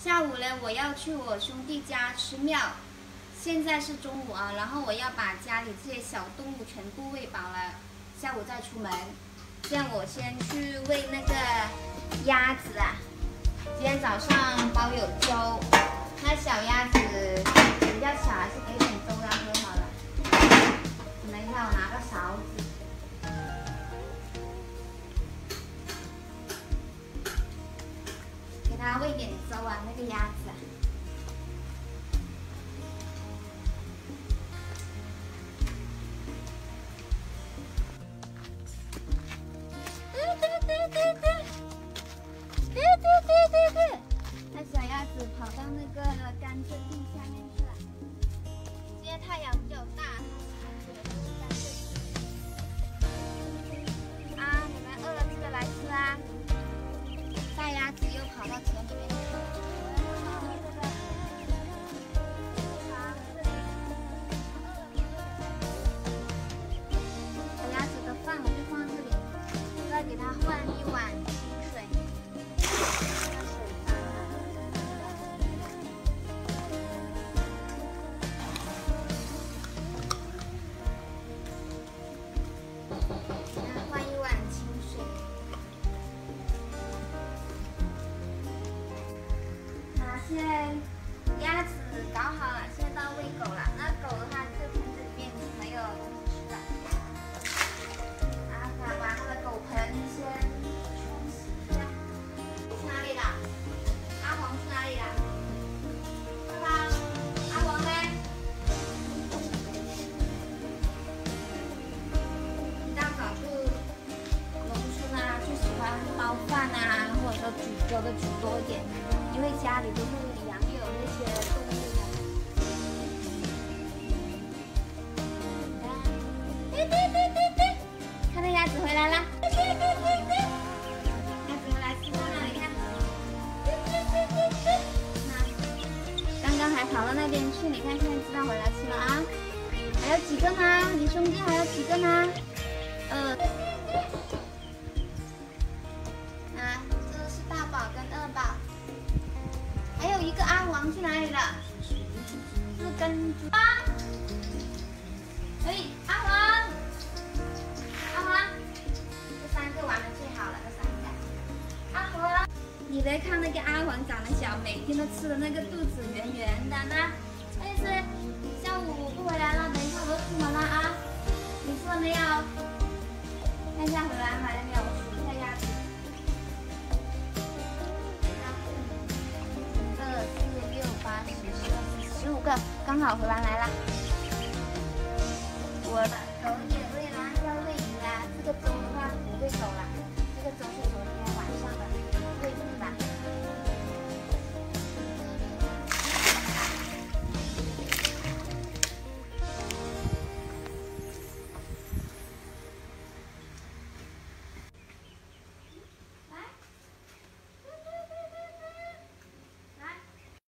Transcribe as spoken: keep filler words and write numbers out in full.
下午呢，我要去我兄弟家吃庙。现在是中午啊，然后我要把家里这些小动物全部喂饱了，下午再出门。这样我先去喂那个鸭子啊。今天早上包有粥，那小鸭子比较小，还是给点粥让喝好了。等一下，我拿个勺子。 给它喂点粥啊，那个鸭子、啊。嘟嘟嘟嘟嘟，嘟嘟嘟嘟嘟，那小鸭子跑到那个甘蔗地下面去了。今天太阳比较大，甘蔗地。啊，你们饿了记得来吃啊！ 大鸭子又跑到田里面去了。小鸭子的饭我就放这里，再给它换一碗清水。那水脏了。换一碗清水。 现在鸭子搞好了，现在到喂狗了。那狗的话，这盆子里面没有东西吃的。然后把那个狗盆先冲洗一下。去哪里了？阿黄去哪里了？阿黄，阿黄呢？一大早就农村啊，就喜欢煲饭啊，或者说煮粥的煮多一点。 因为家里都是养有那些动物的。对对对对对，看到鸭子回来了。对对对对对，鸭子回来吃饭了，你看。对对对对对。那刚刚还跑到那边去，你看现在知道回来吃了啊？还有几个呢？你兄弟还有几个呢？呃。啊，这是大宝跟二宝。 还有一个阿黄去哪里了？是跟啊？哎，阿黄，阿黄，这三个玩的最好了，这三个。阿黄，你别看那个阿黄长得小，每天都吃的那个肚子圆圆的呢。但是下午不回来了，等一下我就出门了啊。你吃了没有？看一下回来买了没有？数一下鸭子。 八十、十二、十五个，刚好回完来了。